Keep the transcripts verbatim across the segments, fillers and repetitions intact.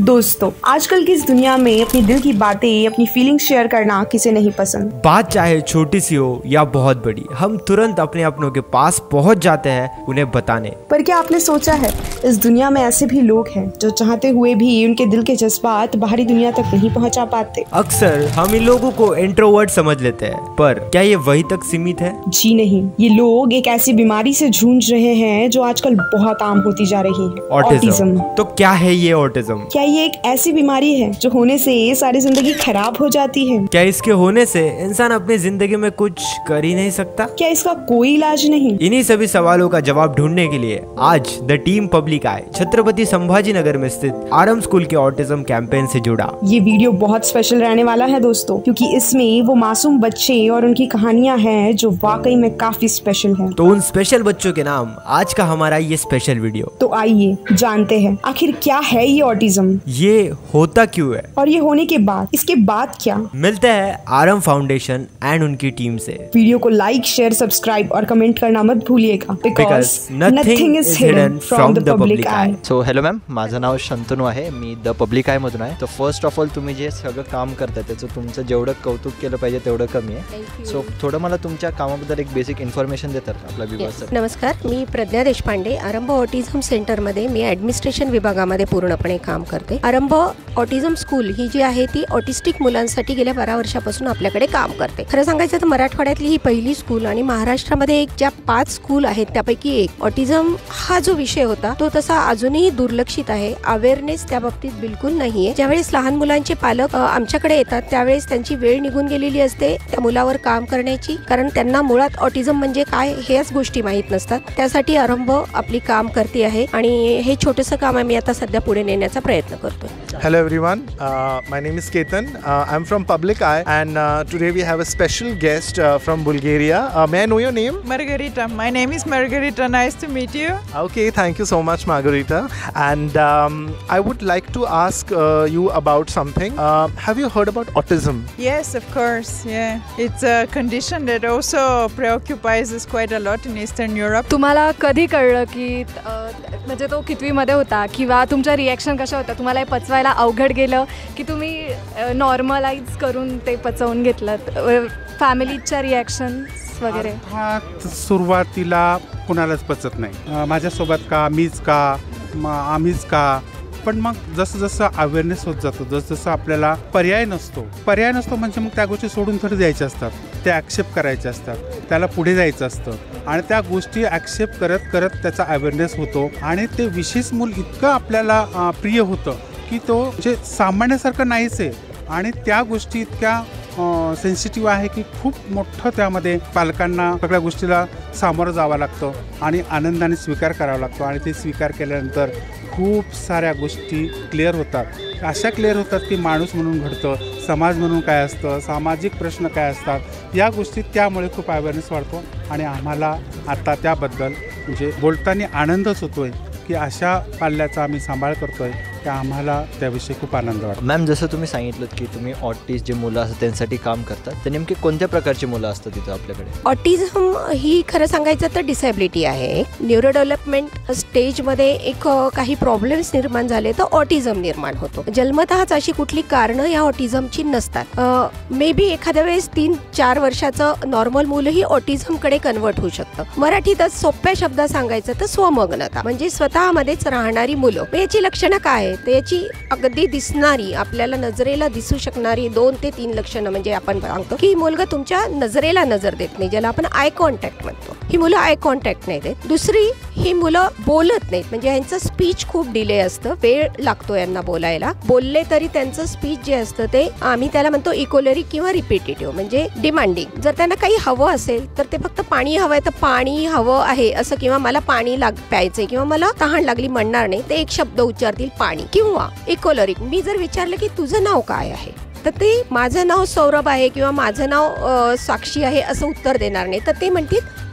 दोस्तों, आजकल की इस दुनिया में अपनी दिल की बातें, अपनी फीलिंग्स शेयर करना किसे नहीं पसंद। बात चाहे छोटी सी हो या बहुत बड़ी, हम तुरंत अपने अपनों के पास पहुंच जाते हैं उन्हें बताने। पर क्या आपने सोचा है, इस दुनिया में ऐसे भी लोग हैं जो चाहते हुए भी उनके दिल के जज्बात बाहरी दुनिया तक नहीं पहुंचा पाते। अक्सर हम इन लोगों को इंट्रोवर्ट समझ लेते हैं, पर क्या ये वही तक सीमित है? जी नहीं, ये लोग एक ऐसी बीमारी से जूझ रहे हैं जो आजकल बहुत आम होती जा रही है, ऑटिज्म। तो क्या है ये ऑटिज्म? क्या ये एक ऐसी बीमारी है जो होने से सारी जिंदगी खराब हो जाती है? क्या इसके होने से इंसान अपनी जिंदगी में कुछ कर ही नहीं सकता? क्या इसका कोई इलाज नहीं? इन्हीं सभी सवालों का जवाब ढूंढने के लिए आज the team public eye Chhatrapati Sambhaji Nagar में स्थित आरम स्कूल के ऑटिज्म कैंपेन से जुड़ा। ये वीडियो बहुत स्पेशल रहने वाला है दोस्तों, क्योंकि इसमें वो मासूम बच्चे और उनकी कहानियां हैं जो वाकई में काफी स्पेशल हैं। तो उन स्पेशल बच्चों के नाम आज का हमारा ये स्पेशल वीडियो। तो आइए जानते हैं आखिर क्या है ये ऑटिज्म, ये होता क्यों है, और ये होने के बाद इसके बाद क्या। मिलते हैं आरम फाउंडेशन एंड उनकी टीम से। वीडियो को लाइक, शेयर, सब्सक्राइब और कमेंट करना मत भूलिएगा, because nothing is hidden from the public eye. So hello ma'am, माझं नाव शंतनू आहे, मी द पब्लिक आय मधून आहे. तर फर्स्ट ऑफ ऑल तुम्ही जे सगळं काम करता त्याचं तुमचं जेवढं कौतुक केलं पाहिजे तेवढं कमी आहे. सो थोडं मला तुमच्या कामाबद्दल एक बेसिक इन्फॉर्मेशन देतात का आपल्या व्ह्यूअर्स? नमस्कार, मी प्रज्ञा देशपांडे, आरंभ ऑटिझम सेंटरमध्ये मी ॲडमिनिस्ट्रेशन विभागामध्ये पूर्णपणे काम करते. आरंभ ऑटिझम स्कूल ही जी आहे ती ऑटिस्टिक मुलांसाठी गेल्या बारा वर्षापासून आपल्याकडे काम करते. खरं सांगायचं तर मराठवाड्यातली ही पहिली स्कूल आणि महाराष्ट्रामध्ये एक ज्या पाच स्कूल आहेत त्यापैकी एक. ऑटिझम हा जो विषय होता तो तसा अजूनही दुर्लक्षित आहे, अवेअरनेस त्या बाबतीत बिलकुल नाहीये. ज्यावेळेस लहान मुलांचे पालक आमच्याकडे येतात त्यावेळेस त्यांची वेळ निघून गेलेली असते त्या मुलावर काम करण्याची, कारण त्यांना मुळात ऑटिझम म्हणजे काय हेच गोष्टी माहीत नसतात. त्यासाठी आरंभ आपली काम करते आहे आणि हे छोटंसं काम आम्ही आता सध्या पुढे नेण्याचा प्रयत्न करतोय. Hello everyone, uh, my name is Ketan. Uh, I'm from Public Eye and uh, today we have a special guest uh, from Bulgaria. Uh, may I know your name? Margarita. My name is Margarita. Nice to meet you. Okay, thank you so much, Margarita. And um, I would like to ask uh, you about something. Uh, have you heard about autism? Yes, of course. Yeah, it's a condition that also preoccupies us quite a lot in Eastern Europe. तुम्हाला कधी कळलं की म्हणजे तो कितवीमध्ये होता किंवा तुमच्या reaction कशा होत्या? तुम्हाला हे पचवायला अवघड गेलं की तुम्ही नॉर्मलाइज करून ते पचवून घेतलं? फॅमिलीच्या रिॲक्शन्स वगैरे? हा, सुरुवातीला कुणालाच पचत नाही, माझ्यासोबत का, मीच का, आम्हीच का. पण मग जसं जसं अवेअरनेस होत जातो, जसं जसं आपल्याला पर्याय नसतो पर्याय नसतो म्हणजे मग त्या गोष्टी सोडून थोडी द्यायच्या असतात, त्या ॲक्सेप्ट करायच्या असतात, त्याला पुढे जायचं असतं आणि त्या गोष्टी ॲक्सेप्ट करत करत त्याचा अवेअरनेस होतो आणि ते विशेष मूल इतकं आपल्याला प्रिय होतं की तो म्हणजे सामान्यासारखं नाहीच आहे. आणि त्या गोष्टी इतक्या सेन्सिटिव्ह आहे की खूप मोठं त्यामध्ये पालकांना सगळ्या गोष्टीला सामोरं जावं लागतं आणि आनंदाने स्वीकार करावा लागतो. आणि ते स्वीकार केल्यानंतर खूप साऱ्या गोष्टी क्लिअर होतात. अशा क्लिअर होतात की माणूस म्हणून घडतं, समाज म्हणून काय असतं, सामाजिक प्रश्न काय असतात, या गोष्टी त्यामुळे खूप अवेअरनेस वाढतो. आणि आम्हाला आता त्याबद्दल म्हणजे बोलताना आनंदच होतो आहे की अशा पाल्याचा आम्ही सांभाळ करतो आहे, की आम्हाला त्याविषयी खूप आनंद वाटतो. मॅम, जसं तुम्ही सांगितलं की तुम्ही ऑटिस्ट जे मुलं असतात त्यांच्यासाठी काम करतात, तर नेमके कोणत्या प्रकारची मुलं असतात तिथं आपल्याकडे? ऑटिझम ही खरं सांगायचं तर डिसेबिलिटी आहे. न्यूरो डेव्हलपमेंट स्टेजमध्ये एक काही प्रॉब्लेम्स निर्माण झाले तर ऑटिझम निर्माण होतो. जन्मतःच अशी कुठली कारणं या ऑटिझमची नसतात. मे बी एखाद्या वेळेस तीन चार वर्षाचं नॉर्मल मुलंही ऑटिझमकडे कन्वर्ट होऊ शकतं. मराठीतच सोप्या शब्दात सांगायचं तर स्वमग्नता म्हणजे स्वतःमध्येच राहणारी मुलं. याची लक्षणं काय? त्याची अगदी दिसणारी, आपल्याला नजरेला दिसू शकणारी दोन ते तीन लक्षणं म्हणजे आपण सांगतो की मुलगा तुमच्या नजरेला नजर देत नाही, ज्याला आपण आय कॉन्टॅक्ट म्हणतो. ही मुलं आय कॉन्टॅक्ट नाही देत. दुसरी, ही मुलं बोलत नाहीत, म्हणजे यांचं स्पीच खूप डिले असतं, वेळ लागतो यांना बोलायला. बोलले तरी त्यांचं स्पीच जे असतं ते आम्ही त्याला म्हणतो इकोलरिक किंवा रिपिटेटिव्ह म्हणजे डिमांडिंग. जर त्यांना काही हवं असेल तर ते फक्त पाणी हवं आहे तर पाणी हवं आहे असं, किंवा मला पाणी लाग प्यायचंय किंवा मला तहान लागली म्हणणार नाही, ते एक शब्द उच्चारतील पाणी. किंवा इकोलरिक, मी जर विचारलं की तुझं नाव काय आहे तर ते माझं नाव सौरभ आहे किंवा माझं नाव साक्षी आहे असं उत्तर देणार नाही, तर ते म्हणतील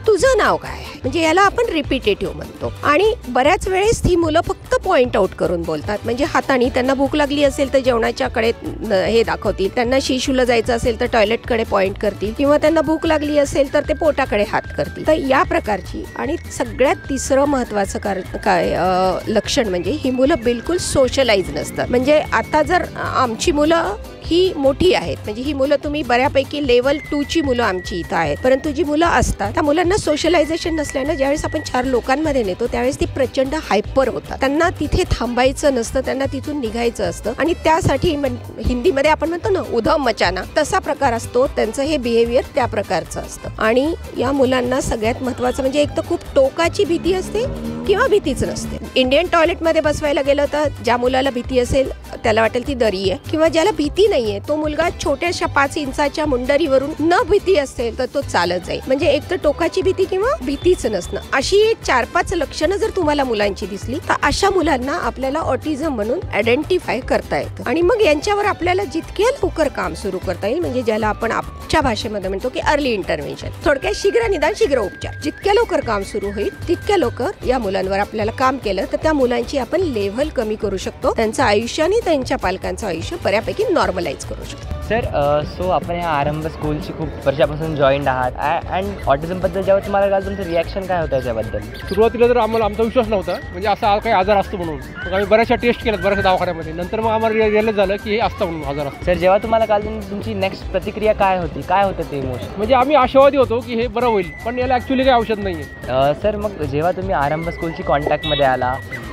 तुझं नाव काय आहे, म्हणजे याला आपण रिपिटेटिव्ह म्हणतो. आणि बऱ्याच वेळेस ही मुलं फक्त पॉइंट आउट करून बोलतात, म्हणजे हाताने त्यांना भूक लागली असेल तर जेवणाच्याकडे हे दाखवतील, त्यांना शिशूला जायचं असेल तर टॉयलेटकडे पॉइंट करतील, किंवा त्यांना भूक लागली असेल तर ते पोटाकडे हात करतील. तर या प्रकारची. आणि सगळ्यात तिसरं महत्त्वाचं कारण काय लक्षण म्हणजे ही मुलं बिलकुल सोशलाइज नसतात. म्हणजे आता जर आमची मुलं ही मोठी आहेत, म्हणजे ही मुलं तुम्ही बऱ्यापैकी लेवल टू ची मुलं आमची इथं आहेत, परंतु जी मुलं असतात त्या मुलांना सोशलायझेशन नसल्यानं ज्यावेळेस आपण चार लोकांमध्ये नेतो त्यावेळेस ती प्रचंड हायपर होतात. त्यांना तिथे थांबायचं नसतं, त्यांना तिथून निघायचं असतं. आणि त्यासाठी हिंदीमध्ये आपण म्हणतो ना उधम मचाना, तसा प्रकार असतो त्यांचं. हे बिहेवियर त्या प्रकारचं असतं. आणि या मुलांना सगळ्यात महत्त्वाचं म्हणजे एक तर खूप टोकाची भीती असते किंवा भीतीच नसते. इंडियन टॉयलेटमध्ये बसवायला गेलं तर ज्या मुलाला भीती असेल त्याला वाटेल ती दरी आहे, किंवा ज्याला भीती नाहीये तो मुलगा छोट्याशा पाच इंचाच्या मुंडरीवरून न भीती असेल तर तो चालत जाईल. म्हणजे एक तर टोकाची भीती किंवा भीतीच नसणं, अशी एक चार पाच लक्षणं जर तुम्हाला मुलांची दिसली तर अशा मुलांना आपल्याला ऑटिझम म्हणून आयडेंटिफाय करता येतं. आणि मग यांच्यावर आपल्याला जितक्या लवकर काम सुरू करता येईल, म्हणजे ज्याला आपण आमच्या भाषेमध्ये म्हणतो की अर्ली इंटरव्हेन्शन, थोडक्यात शीघ्र निदान शीघ्र उपचार, जितक्या लवकर काम सुरू होईल तितक्या लवकर या मुलांवर आपल्याला काम केलं तर त्या मुलांची आपण लेव्हल कमी करू शकतो, त्यांचं आयुष्य आणि त्यांच्या पालकांचं आयुष्य बऱ्यापैकी नॉर्मलाइज करू शकतो. सर सो आपण ह्या आरंभ स्कूलची खूप वर्षापासून जॉईंट आहात, अँड ऑटिझमबद्दल जेव्हा तुम्हाला कळलं तुमचं रिॲक्शन काय होतं याच्याबद्दल? सुरुवातीला तर आम्हाला आमचा विश्वास नव्हता, म्हणजे असा काही आजार असतो म्हणून. मग आम्ही बऱ्याचशा टेस्ट केल्यात बऱ्याचशा दवाखान्यामध्ये, नंतर मग आम्हाला रिअलाइज झालं की हे असतं म्हणून आजार असतं. सर जेव्हा तुम्हाला कळलं तुमची नेक्स्ट प्रतिक्रिया काय होती, काय होतं ते इमोशन? म्हणजे आम्ही आशावादी होतो की हे बरं होईल, पण याला ॲक्च्युली काही औषध नाही आहे. सर मग जेव्हा तुम्ही आरंभ स्कूलची कॉन्टॅक्टमध्ये आला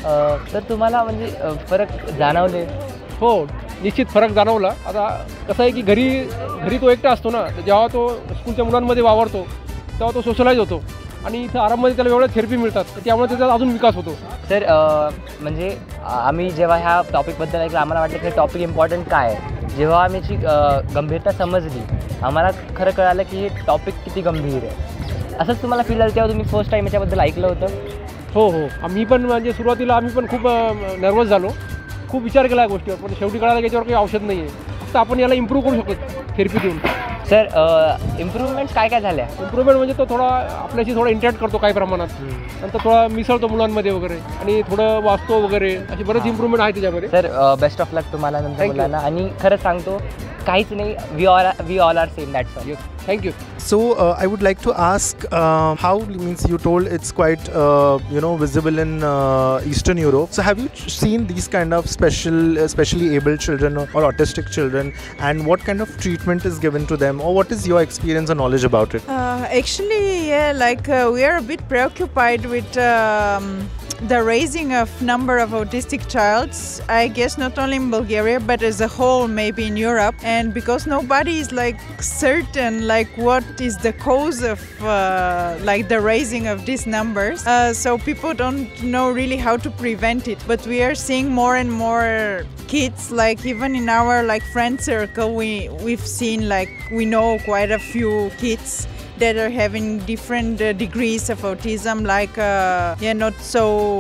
तर तुम्हाला म्हणजे फरक जाणवले? हो, निश्चित फरक जाणवला. आता कसं आहे की घरी घरी तो एकटा असतो ना, जेव्हा तो स्कूलच्या मुलांमध्ये वावरतो तेव्हा तो सोशलाइज होतो, आणि इथं आराममध्ये त्याला वेगळ्या थेरपी मिळतात, त्यामुळे त्याचा अजून विकास होतो. सर म्हणजे आम्ही जेव्हा ह्या टॉपिकबद्दल ऐकलं आम्हाला वाटलं की हे टॉपिक इम्पॉर्टंट काय आहे. जेव्हा आम्ही याची गंभीरता समजली आम्हाला खरं कळालं की हे टॉपिक किती गंभीर आहे. असंच तुम्हाला फील झालं तेव्हा तुम्ही फर्स्ट टाईम याच्याबद्दल ऐकलं होतं? हो हो, आम्ही पण म्हणजे सुरुवातीला आम्ही पण खूप नर्वस झालो, खूप विचार केला या गोष्टीवर, पण शेवटी कळालं की याच्यावर काही औषध नाही आहे, फक्त आपण याला इम्प्रूव्ह करू शकतो थेरपी देऊन. सर इम्प्रूव्हमेंट्स काय काय झाल्या? इम्प्रूव्हमेंट म्हणजे तो थोडा आपल्याशी थोडा इंटरॅक्ट करतो काही प्रमाणात, नंतर थोडा मिसळतो मुलांमध्ये वगैरे, आणि थोडं वाचतो वगैरे, अशी बरेच इम्प्रूव्हमेंट आहे त्याच्यामध्ये. सर बेस्ट ऑफ लक तुम्हाला नंतर मुलांना. आणि खरंच सांगतो काहीच नाही, we all we all are same, that's all. Thank you. So uh, I would like to ask uh, how, means you told it's quite uh, you know visible in uh, Eastern Europe. So have you seen these kind of special, uh, specially abled children or, or autistic children, and what kind of treatment is given to them, or what is your experience and knowledge about it? Uh, actually, yeah, like uh, we are a bit preoccupied with um, the raising of number of autistic childs. I guess not only in Bulgaria but as a whole, maybe in Europe, and because nobody is like certain like what is the cause of uh, like the raising of these numbers, uh, so people don't know really how to prevent it. But we are seeing more and more kids, like even in our like friend circle, we we've seen like we know quite a few kids that are having different uh, degrees of autism, like uh, yeah, not so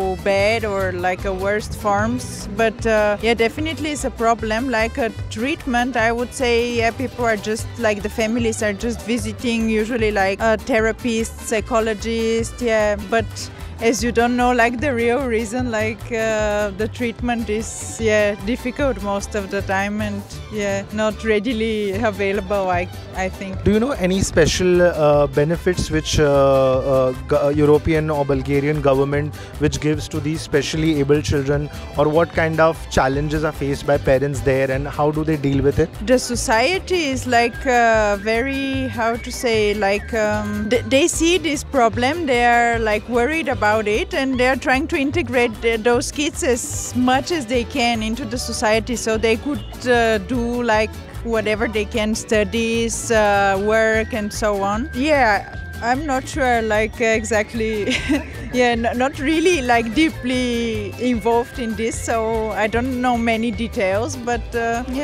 bad or like a worst forms, but uh, yeah, definitely it's a problem. Like a treatment, I would say, yeah, people are just like the families are just visiting usually like a therapist, psychologist, yeah, but as you don't know like the real reason, like uh, the treatment is yeah difficult most of the time, and yeah not readily available, I I think. Do you know any special uh, benefits which uh, uh, European or Bulgarian government which gives to these specially abled children, or what kind of challenges are faced by parents there, and how do they deal with it? The society is like uh, very, how to say, like um, th- they see this problem, they are like worried about about it, and they are trying to integrate those kids as much as they can into the society, so they could uh, do like whatever they can, studies, uh, work and so on. Yeah, I'm not sure like exactly yeah n- not really like deeply involved in this, so I don't know many details, but uh, yeah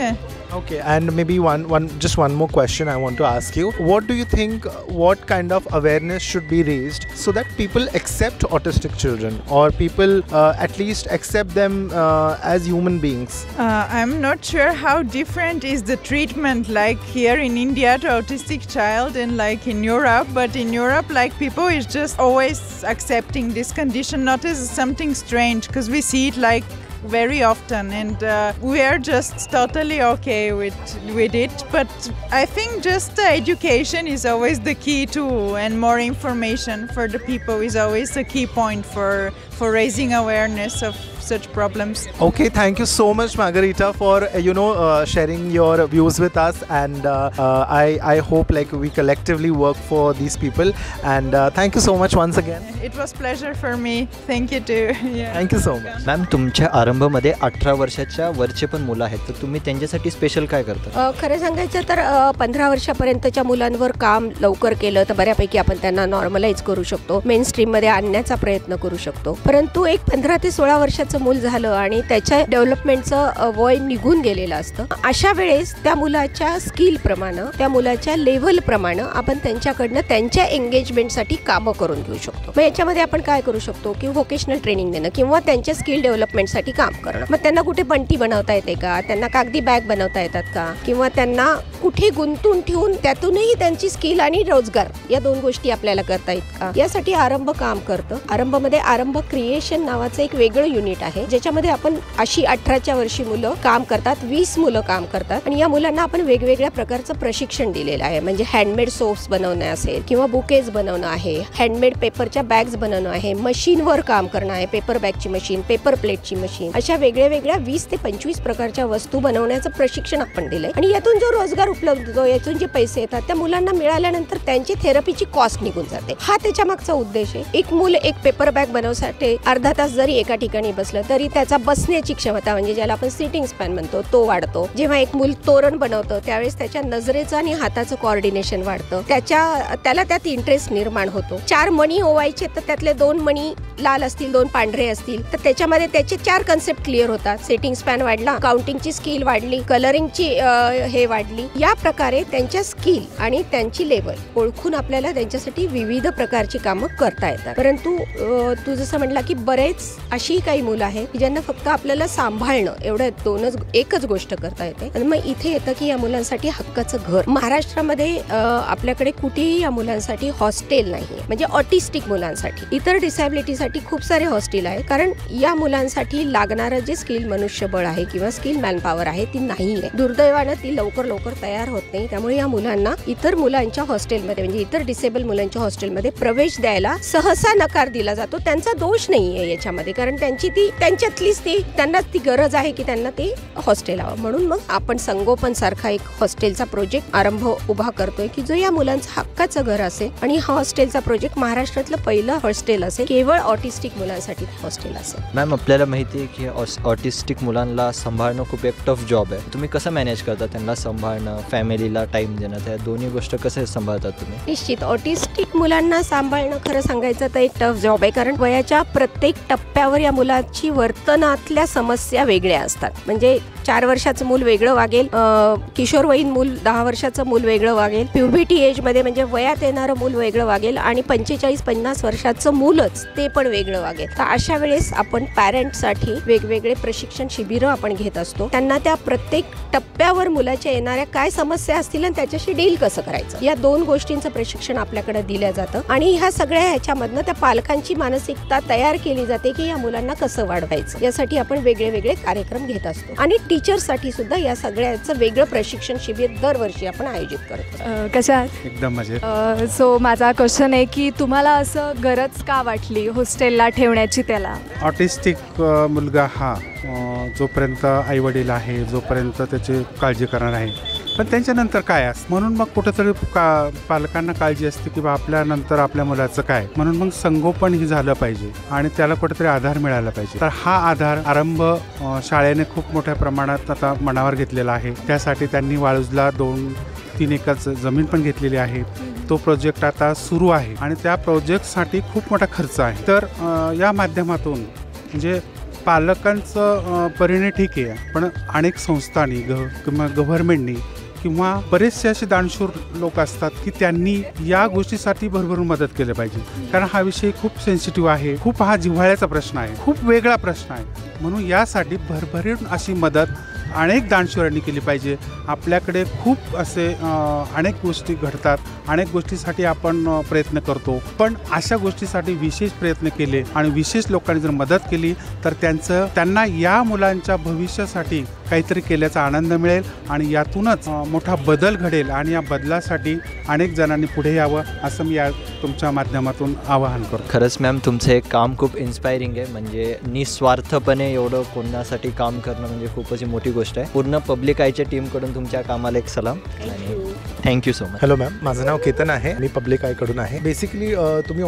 Okay, and maybe one, one, just one more question I want to ask you. What do you think? What kind of awareness should be raised so that people accept autistic children, or people uh, at least accept them uh, as human beings? Uh, I'm not sure how different is the treatment like here in India to autistic child and like in Europe. But in Europe, like people is just always accepting this condition not as something strange, because we see it like very often, and uh, we are just totally okay with with it. But I think just the education is always the key too, and more information for the people is always the key point for for raising awareness of such problems. Okay, thank you so much, Margarita, for uh, you know uh, sharing your views with us, and uh, uh, I I hope like we collectively work for these people, and uh, thank you so much once again. It was pleasure for me. Thank you too. Yeah. Thank you so much. Ma'am, तुमच्या आरंभमध्ये अठरा वर्षाच्या वरचे पण मुलं आहेत, तर तुम्ही त्यांच्यासाठी स्पेशल काय करता? अ, खरं सांगायचं तर अ, पंधरा वर्षापर्यंतच्या मुलांवर काम लवकर केलं तर बऱ्यापैकी आपण त्यांना नॉर्मलाइज करू शकतो, मेन स्ट्रीममध्ये आणण्याचा प्रयत्न करू शकतो. परंतु एक पंधरा ते सोळा वर्षाचं मूल झालं आणि त्याच्या डेव्हलपमेंटचं वय निघून गेलेलं असतं, अशा वेळेस त्या मुलाच्या स्किल प्रमाणे, त्या मुलाच्या लेव्हल प्रमाणे आपण त्यांच्याकडनं त्यांच्या एंगेजमेंटसाठी कामं करून घेऊ शकतो. मग याच्यामध्ये आपण काय करू शकतो की व्होकेशनल ट्रेनिंग देणं किंवा त्यांच्या स्किल डेव्हलपमेंटसाठी काम करणं. मग त्यांना कुठे बंटी बनवता येते का, त्यांना कागदी बॅग बनवता येतात का, किंवा त्यांना कुठे गुंतून ठेवून त्यातूनही त्यांची स्किल आणि रोजगार या दोन गोष्टी आपल्याला करता येत का, यासाठी आरंभ काम करतं. आरंभमध्ये आरंभ क्रिएशन नावाचं एक वेगळं युनिट आहे, ज्याच्यामध्ये आपण अशी अठराच्या वर्षी मुलं काम करतात, वीस मुलं काम करतात, आणि या मुलांना आपण वेगवेगळ्या प्रकारचं प्रशिक्षण दिलेलं आहे. म्हणजे हँडमेड सोप्स बनवणं असेल किंवा बुकेज बनवणं आहे, हँडमेड पेपरच्या बॅग्स बनवणं आहे, मशीनवर काम करणं आहे, पेपर बॅगची मशीन, पेपर प्लेटची मशीन, अशा वेगळ्या वेगळ्या वीस ते पंचवीस प्रकारच्या वस्तू बनवण्याचं प्रशिक्षण आपण दिलंय. आणि यातून जो रोजगार उपलब्ध होतो, यातून जे पैसे येतात, त्या मुलांना मिळाल्यानंतर त्यांची थेरपीची कॉस्ट निघून जाते. हा त्याच्या मागचा उद्देश आहे. एक मूल एक पेपर बॅग बनवण्यासाठी अर्धा तास जरी एका ठिकाणी बसलं तरी त्याचा बसण्याची क्षमता, म्हणजे ज्याला आपण सिटिंग स्पॅन म्हणतो, तो वाढतो. जेव्हा एक मूल तोरण बनवतं त्यावेळेस त्याच्या नजरेचं आणि हाताचं कोऑर्डिनेशन वाढतं, त्याच्या त्याला त्यात इंटरेस्ट निर्माण होतो. चार मणी ओवायचे तर त्यातले दोन मणी लाल असतील, दोन पांढरे असतील, तर त्याच्यामध्ये त्याचे चार कन्सेप्ट क्लिअर होतात. सेटिंग स्पॅन वाढला, काउंटिंगची स्किल वाढली, कलरिंगची हे वाढली. या प्रकारे त्यांच्या स्किल आणि त्यांची लेवल ओळखून आपल्याला त्यांच्यासाठी विविध प्रकारची कामं करता येतात. परंतु तू जसं म्हटला की बरेच अशी काही मुलं आहेत की ज्यांना फक्त आपल्याला सांभाळणं एवढं दोनच एकच गोष्ट करता येते. आणि मग इथे येतं की या मुलांसाठी हक्काचं घर. महाराष्ट्रामध्ये आपल्याकडे कुठेही या मुलांसाठी हॉस्टेल नाही, म्हणजे ऑटिस्टिक मुलांसाठी. इतर डिसॅबिलिटीसाठी खूप सारे हॉस्टेल आहे, कारण या मुलांसाठी लागणारं जे स्किल मनुष्यबळ आहे किंवा स्किल मॅनपॉवर आहे ती नाही आहे. दुर्दैवानं ती लवकर लवकर तयार होत नाही. त्यामुळे या मुलांना इतर मुलांच्या हॉस्टेलमध्ये, म्हणजे इतर डिसेबल मुलांच्या हॉस्टेलमध्ये प्रवेश द्यायला सहसा नकार दिला जातो. त्यांचा दोष नाही आहे याच्यामध्ये, कारण त्यांची ती त्यांच्यातलीच ती त्यांना ती गरज आहे की त्यांना ते हॉस्टेल हवं. म्हणून मग आपण संगोपन सारखा एक हॉस्टेलचा प्रोजेक्ट आरंभ उभा करतोय की जो या मुलांचं हक्काचं घर असेल. आणि हा हॉस्टेलचा प्रोजेक्ट महाराष्ट्रातलं पहिलं हॉस्टेल असेल, केवळ ऑटिस्टिक मुलांसाठी हॉस्टेल असेल. मॅम, आपल्याला माहिती आहे की ऑटिस्टिक मुलांना सांभाळणं खूप एक टफ जॉब आहे. तुम्ही कसं मॅनेज करता त्यांना सांभाळणं, फॅमिलीला टाइम देणं, त्या दोन्ही गोष्ट कसे सांभाळतात तुम्ही? निश्चित ऑटिस्टिक मुलांना सांभाळणं खरं सांगायचं तर एक टफ जॉब आहे, कारण वयाच्या प्रत्येक टप्प्यावर या मुलाची वर्तनातल्या समस्या वेगळ्या असतात. म्हणजे चार वर्षाचं मूल वेगळं वागेल, किशोरवयीन मूल दहा वर्षाचं मूल वेगळं वागेल, प्युबर्टी एज मध्ये म्हणजे वयात येणारं मूल वेगळं वागेल, आणि पंचेचाळीस पन्नास वर्षाचं मूलच ते पण वेगळं वागेल. तर अशा वेळेस आपण पॅरेंटसाठी वेगवेगळे प्रशिक्षण शिबिरं आपण घेत असतो. त्यांना त्या प्रत्येक टप्प्यावर मुलाच्या येणाऱ्या काय समस्या असतील आणि त्याच्याशी डील कसं करायचं, या दोन गोष्टींचं प्रशिक्षण आपल्याकडे दिलं जातं. आणि ह्या सगळ्या ह्याच्यामधनं त्या पालकांची मानसिकता तयार केली जाते की या मुलांना कसं वाढवायचं, यासाठी आपण वेगळे वेगळे कार्यक्रम घेत असतो. आणि टीचर्ससाठी सुद्धा या सगळ्याचं वेगळं प्रशिक्षण शिबिर दरवर्षी आपण आयोजित करतो. कशा एकदम मजेत. सो माझा क्वेश्चन आहे की तुम्हाला असं गरज का वाटली हॉस्टेलला ठेवण्याची त्याला? ऑटिस्टिक मुलगा हा जोपर्यंत आईवडील आहे, जोपर्यंत त्याची काळजी करणार आहे, पण त्यांच्यानंतर काय असतं, म्हणून मग कुठेतरी का पालकांना काळजी असते की बा आपल्यानंतर आपल्या मुलाचं काय, म्हणून मग संगोपन ही झालं पाहिजे आणि त्याला कुठेतरी आधार मिळाला पाहिजे. तर हा आधार आरंभ शाळेने खूप मोठ्या प्रमाणात आता मनावर घेतलेला आहे. त्यासाठी त्यांनी वाळूजला दोन तीन एकर जमीन पण घेतलेली आहे. तो प्रोजेक्ट आता सुरू आहे आणि त्या प्रोजेक्टसाठी खूप मोठा खर्च आहे. तर या माध्यमातून म्हणजे पालकांचं परिणाम ठीक आहे, पण अनेक संस्थांनी ग किंवा गव्हर्नमेंटनी किंवा बरेचसे असे दानशूर लोक असतात की त्यांनी या गोष्टीसाठी भरभरून मदत केली पाहिजे, कारण हा विषय खूप सेन्सिटिव्ह आहे, खूप हा जिव्हाळ्याचा प्रश्न आहे, खूप वेगळा प्रश्न आहे. म्हणून यासाठी भरभरून अशी मदत अनेक दानशूरांनी केली पाहिजे. आपल्याकडे खूप असे अनेक गोष्टी घडतात, अनेक गोष्टीसाठी आपण प्रयत्न करतो, पण अशा गोष्टीसाठी विशेष प्रयत्न केले आणि विशेष लोकांनी जर मदत केली तर त्यांचं त्यांना या मुलांच्या भविष्यासाठी काहीतरी केल्याचा आनंद मिळेल आणि यातूनच मोठा बदल घडेल आणि या बदलासाठी अनेक जणांनी पुढे यावं असं मी या तुमच्या माध्यमातून आवाहन करतो. खरंच मॅम, तुमचं हे काम खूप इन्स्पायरिंग आहे. म्हणजे निस्वार्थपणे एवढं कोणासाठी काम करणं म्हणजे खूपच मोठी गोष्ट आहे. पूर्ण पब्लिक आयच्या टीमकडून तुमच्या कामाला एक सलाम आणि thank you so much. Hello ma'am, माझं नाव केतन आहे, मी पब्लिक आयकडून आहे. बेसिकली तुम्ही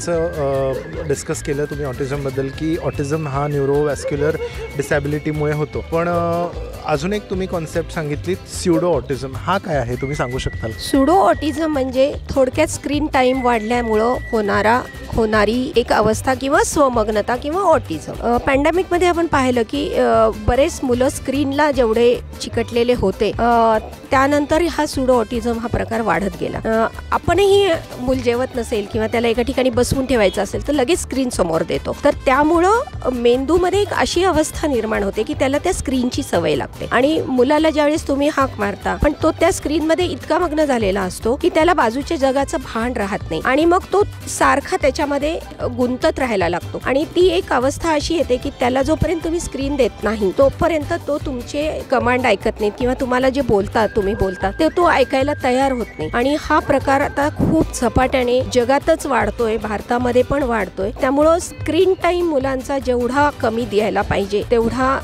ऑटिझमचं डिस्कस केलं, तुम्ही ऑटिझमबद्दल की ऑटिझम हा न्यूरोवॅस्क्युलर डिसॅबिलिटीमुळे होतो, पण अजून एक तुम्ही कॉन्सेप्ट सांगितली स्युडो ऑटिझम. हा काय आहे तुम्ही सांगू शकताल? स्युडो ऑटिझम म्हणजे थोडक्यात स्क्रीन टाईम वाढल्यामुळं होणारा होणारी एक अवस्था किंवा स्वमग्नता किंवा ऑटिझम. पॅन्डेमिकमध्ये आपण पाहिलं की बरेच मुलं स्क्रीनला जेवढे चिकटलेले होते त्यानंतर हा स्युडो ऑटिझम हा प्रकार वाढत गेला. आपणही मूल जेवत नसेल किंवा त्याला एका ठिकाणी बसवून ठेवायचं असेल तर लगेच स्क्रीन समोर देतो, तर त्यामुळं मेंदूमध्ये एक अशी अवस्था निर्माण होते की त्याला त्या स्क्रीनची सवय लागते आणि मुलाला ज्यावेळेस तुम्ही हाक मारता पण तो त्या स्क्रीनमध्ये इतका मग्न झालेला असतो की त्याला बाजूच्या जगाचं भान राहत नाही आणि मग तो सारखा त्याच्यामध्ये गुंतत राहायला लागतो आणि ती एक अवस्था अशी येते की त्याला जोपर्यंत तुम्ही स्क्रीन देत नाही तोपर्यंत तो तुमचे कमांड ऐकत नाही किंवा तुम्हाला जे बोलतात तुम्ही बोलता ते तो ऐकायला तयार होत नाही. आणि हा प्रकार आता खूप झपाट्याने जगातच वाढतोय, भारतामध्ये पण वाढतोय. त्यामुळं स्क्रीन टाईम मुलांचा जेवढा कमी द्यायला पाहिजे तेवढा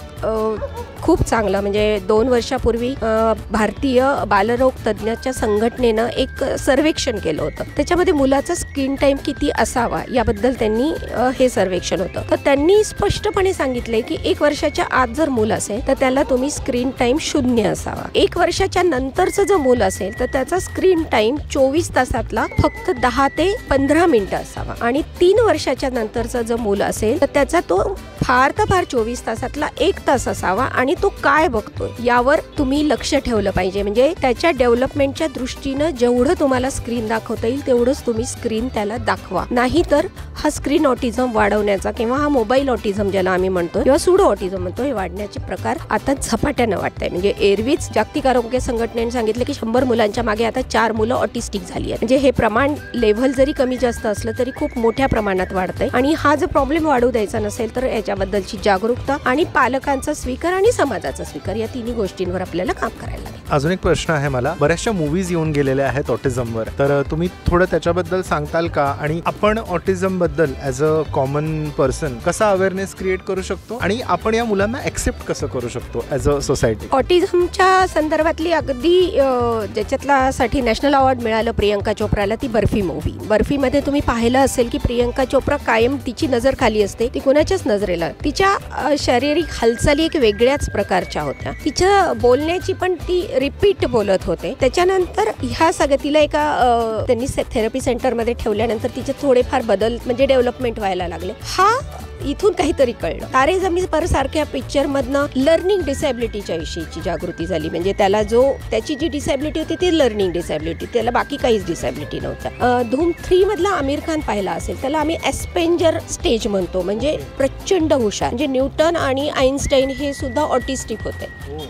खूप चांगला. म्हणजे दोन वर्षापूर्वी भारतीय बालरोग तज्ज्ञाच्या संघटनेनं एक सर्वेक्षण केलं होतं, त्याच्यामध्ये मुलाचा स्क्रीन टाईम किती असावा याबद्दल त्यांनी हे सर्वेक्षण होतं. तर त्यांनी स्पष्टपणे सांगितले की एक वर्षाच्या आत जर मूल असेल तर त्याला तुम्ही स्क्रीन टाईम शून्य असावा. एक वर्षाच्या नंतरचं जर मूल असेल तर त्याचा स्क्रीन टाईम चोवीस तासातला फक्त दहा ते पंधरा मिनिटं असावा आणि तीन वर्षाच्या नंतरचं जर मूल असेल तर त्याचा तो फार तर फार चोवीस तासातला एक तास असावा आणि तो काय बघतोय यावर तुम्ही लक्ष ठेवलं पाहिजे. म्हणजे त्याच्या डेव्हलपमेंटच्या दृष्टीनं जेवढं तुम्हाला स्क्रीन दाखवता येईल तेवढंच तुम्ही स्क्रीन त्याला दाखवा, नाही तर हा स्क्रीन ऑटिझम वाढवण्याचा किंवा हा मोबाईल ऑटिझम ज्याला आम्ही म्हणतो किंवा सुडो ऑटिझम म्हणतो हे वाढण्याचे प्रकार आता झपाट्यानं वाटतंय. म्हणजे एरवीच जागतिक आरोग्य संघटनेने सांगितलं की शंभर मुलांच्या मागे आता चार मुलं ऑटिस्टिक झाली आहेत. म्हणजे हे प्रमाण लेव्हल जरी कमी जास्त असलं तरी खूप मोठ्या प्रमाणात वाढतंय आणि हा जर प्रॉब्लेम वाढू द्यायचा नसेल तर याच्याबद्दलची जागरूकता आणि पालकांचा स्वीकार आणि समाजाचा स्वीकार या तिन्ही गोष्टींवर आपल्याला काम करायला लागेल. अजून एक प्रश्न आहे मला, बऱ्याचशा मूवीज येऊन गेलेल्या आहेत ऑटिझमवर, तर तुम्ही थोडं त्याच्याबद्दल सांगताल का आणि आपण ऑटिझम बद्दल ॲज अ कॉमन पर्सन कसा अवेअरनेस क्रिएट करू शकतो आणि आपण या मुलांना ॲक्सेप्ट कसं करू शकतो ॲज अ सोसायटी? ऑटिझमच्या संदर्भातली अगदी ज्याच्यातला साठी नॅशनल अवॉर्ड मिळालं प्रियंका चोप्राला ती बर्फी मूवी. बर्फीमध्ये तुम्ही पाहिलं असेल की प्रियंका चोप्रा कायम तिची नजर खाली असते, ती कोणाच्याच नजरेला. तिच्या शारीरिक हालचाली एक वेगळ्याच प्रकारच्या होत्या, तिच्या बोलण्याची पण ती रिपीट बोलत होते. त्याच्यानंतर ह्या सगळ्या तिला एका त्यांनी थेरपी सेंटरमध्ये ठेवल्यानंतर तिचे थोडेफार बदल म्हणजे डेव्हलपमेंट व्हायला लागले. हा इथून काहीतरी कळलं. तारे जमीन पर सारख्या पिक्चर मधनं लर्निंग डिसॅबिलिटीच्या विषयीची जागृती झाली. म्हणजे त्याला जो त्याची जी डिसॅबिलिटी होती ती लर्निंग डिसॅबिलिटी, त्याला बाकी काहीच डिसॅबिलिटी नव्हता. धूम थ्री मधला आमिर खान पाहिला असेल, त्याला आम्ही एस्पेंजर स्टेज म्हणतो, म्हणजे प्रचंड हुशार. म्हणजे न्यूटन आणि आईन्स्टाईन हे सुद्धा ऑटिस्टिक होते,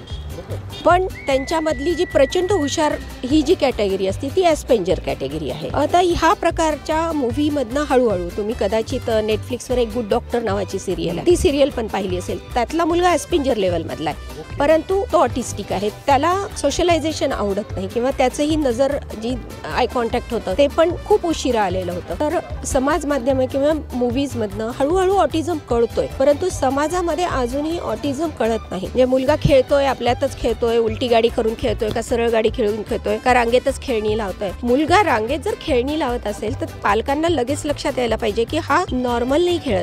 पण त्यांच्यामधली जी प्रचंड हुशार ही जी कॅटेगरी असते ती एस्पेंजर कॅटेगरी आहे. आता ह्या प्रकारच्या मूव्ही मधनं हळूहळू तुम्ही कदाचित नेटफ्लिक्सवर एक गुड डॉक्टर नावाची सिरियल आहे, ती सिरियल पण पाहिली असेल. त्यातला मुलगा एस्पेंजर लेवल मधला आहे, परंतु तो ऑटिस्टिक आहे. त्याला सोशलायझेशन आवडत नाही किंवा त्याचंही नजर जी आय कॉन्टॅक्ट होतं ते पण खूप उशिरा आलेलं होतं. तर समाज माध्यम किंवा मूव्हीज मधनं हळूहळू ऑटिझम कळतोय, परंतु समाजामध्ये अजूनही ऑटिझम कळत नाही. म्हणजे मुलगा खेळतोय, आपल्यातच खेळतोय, उलटी गाडी करून खेळतोय का सरळ गाडी खेळून खेळतोय का रांगेतच खेळणी लावतोय. मुलगा रांगेत जर खेळणी लावत असेल तर पालकांना लगेच लक्षात यायला पाहिजे की हा नॉर्मल नाही खेळत आहे गाडी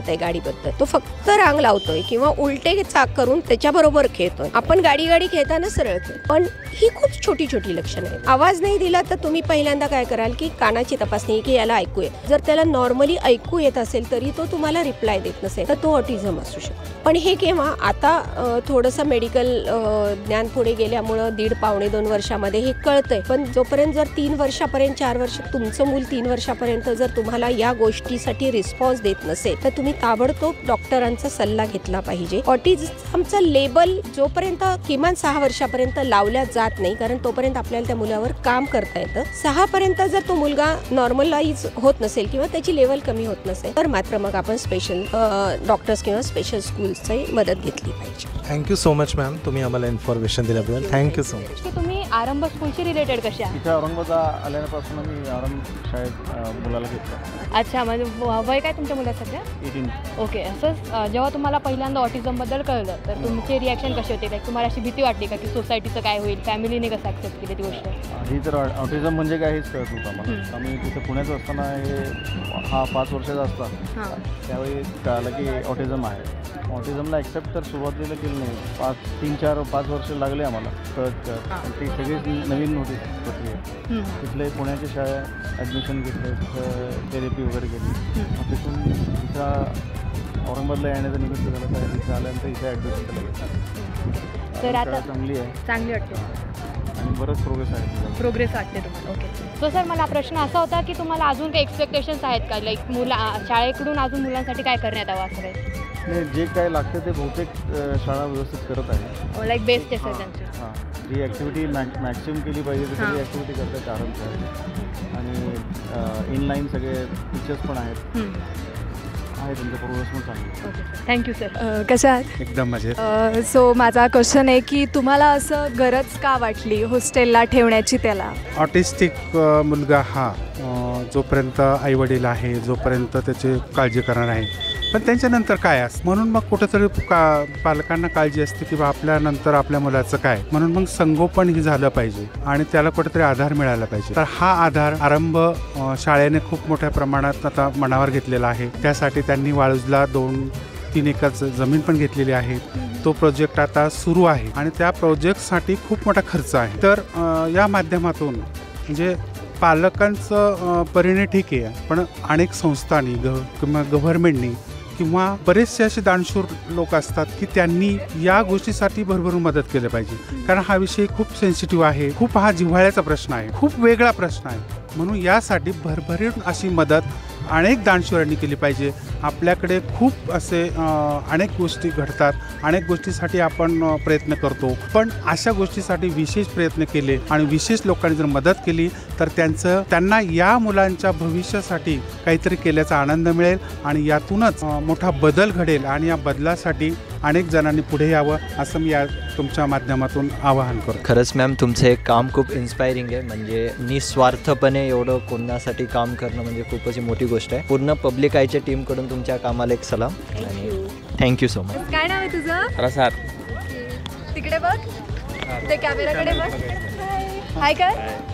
बद्दल. तो फक्त रांग लावतोय किंवा उलटे चाक करून त्याच्याबरोबर खेळतोय. आपण गाडी गाडी खेळताना सरळ खेळ, पण ही खूप छोटी छोटी लक्षणं आहेत. आवाज नाही दिला तर तुम्ही पहिल्यांदा काय कराल की कानाची तपासणी की याला ऐकू येत. जर त्याला नॉर्मली ऐकू येत असेल तरी तो तुम्हाला रिप्लाय देत नसेल तर तो ऑटिझम असू शकतो. पण हे केव्हा आता थोडंसं मेडिकल ज्ञान पुढे गेल्यामुळं दीड पावणे दोन वर्षामध्ये हे कळतंय. पण जोपर्यंत जर तीन वर्षापर्यंत चार वर्ष तुमचं मूल तीन वर्षापर्यंत जर तुम्हाला या गोष्टीसाठी रिस्पॉन्स देत नसेल तर तुम्ही ताबडतोब डॉक्टरांचा सल्ला घेतला पाहिजे. ऑटिझमचं लेबल जोपर्यंत किमान सहा वर्षापर्यंत लावल्या जात नाही, कारण तोपर्यंत आपल्याला त्या मुलावर काम करता येतं. सहा पर्यंत जर तो मुलगा नॉर्मलाइज होत नसेल किंवा त्याची लेवल कमी होत नसेल तर मात्र मग आपण स्पेशल डॉक्टर्स किंवा स्पेशल स्कूल्सची मदत घेतली पाहिजे. थँक्यू सो मच मॅम, तुम्ही आम्हाला इन्फॉर्मेशन दिल्याबद्दल थँक्यू सो मच. तुम्ही आरंभ स्कूलशी रिलेटेड कशा इथे औरंगाबाद आल्यापासून मी आरंभ शाळेत मुलाला घेतलं. अच्छा, म्हणजे वय काय तुमच्या मुलाचं सध्या? एटीन. ओके. असं जेव्हा तुम्हाला पहिल्यांदा ऑटिझमबद्दल कळलं तर तुमचे रिॲक्शन कसे होते? लाईक तुम्हाला अशी भीती वाटली का की सोसायटीचं काय होईल, फॅमिलीने कसं ॲक्सेप्ट केली ती गोष्ट? ही तर ऑटिझम म्हणजे काय हेच कळत होतं मला. आम्ही तिथे पुण्यात असताना हे हा पाच वर्षाचा असता त्यावेळी कळालं की ऑटिझम आहे. ऑटिझमला ॲक्सेप्ट तर सुरुवातीला केलं नाही, पाच तीन चार पाच वर्ष लागले आम्हाला कळत कळत. ती सगळी नवीन होती प्रक्रिया. तिथले पुण्याच्या शाळेत ॲडमिशन घेतलं, तिथं थेरपी वगैरे केली. तिथून तिथं औरंगाबादला येण्याचं निमित्त झालं तर इथं आल्यानंतर इथे ॲडमिशन केलं. तर आता चांगली आहे, चांगली वाटते आणि बरंच प्रोग्रेस आहे. प्रोग्रेस वाटते तुम्हाला? ओके. सो सर, मला प्रश्न असा होता की तुम्हाला अजून काही एक्सपेक्टेशन्स आहेत का, लाईक मुला शाळेकडून अजून मुलांसाठी काय करण्यात यावं असं काही? नाही, जे काय लागतं ते बहुतेक शाळा व्यवस्थित करत आहे. लाईक बेस्ट आहे त्यांची. हां, जी ॲक्टिव्हिटी मॅक मॅक्सिमम केली पाहिजे ती सगळी ॲक्टिव्हिटी करतात आरामच्या. आणि इनलाईन सगळे टीचर्स पण आहेत, आहे त्यांचं प्रोग्रेस पण चांगली. Thank you sir. कशा आहात? एकदम मजेत. सो माझा क्वेश्चन आहे की तुम्हाला असं गरज का वाटली हॉस्टेलला ठेवण्याची त्याला? ऑटिस्टिक मुलगा हा जोपर्यंत आईवडील आहे, जोपर्यंत त्याची काळजी करणार आहे, पण त्यांच्यानंतर काय असतं म्हणून मग कुठेतरी का पालकांना काळजी असते की बा आपल्यानंतर आपल्या मुलाचं काय, म्हणून मग संगोपन ही झालं पाहिजे आणि त्याला कुठेतरी आधार मिळाला पाहिजे. तर हा आधार आरंभ शाळेने खूप मोठ्या प्रमाणात आता मनावर घेतलेला आहे. त्यासाठी त्यांनी वाळूजला दोन तीन एकर जमीन पण घेतलेली आहे. तो प्रोजेक्ट आता सुरू आहे आणि त्या प्रोजेक्टसाठी खूप मोठा खर्च आहे. तर या माध्यमातून म्हणजे पालकांचं परिणय ठीक आहे, पण अनेक संस्थांनी ग किंवा गव्हर्नमेंटनी किंवा बरेचसे असे दानशूर लोक असतात की त्यांनी या गोष्टीसाठी भरभरून मदत केली पाहिजे. कारण हा विषय खूप सेन्सिटिव्ह आहे, खूप हा जिव्हाळ्याचा प्रश्न आहे, खूप वेगळा प्रश्न आहे. म्हणून यासाठी भरभरून अशी मदत अनेक दानशूरांनी केली पाहिजे. आपल्याकडे खूप असे अनेक गोष्टी घडतात, अनेक गोष्टीसाठी आपण प्रयत्न करतो, पण अशा गोष्टीसाठी विशेष प्रयत्न केले आणि विशेष लोकांनी जर मदत केली तर त्यांचं त्यांना या मुलांच्या भविष्यासाठी काहीतरी केल्याचा आनंद मिळेल आणि यातूनच मोठा बदल घडेल आणि या बदलासाठी अनेक जणांनी पुढे यावं असं मी या तुमच्या माध्यमातून आवाहन करतो. खरंच मॅम, तुमचं हे काम खूप इन्स्पायरिंग आहे. म्हणजे निस्वार्थपणे एवढं कोणासाठी काम करणं म्हणजे खूपच मोठी गोष्ट आहे. पूर्ण पब्लिक आयच्या टीमकडून तुमच्या कामाला एक सलाम आणि थँक्यू सो मच. काय नाव आहे तुझं? प्रसाद. तिकडे बघ, ते कॅमेराकडे बघ. हाय कर.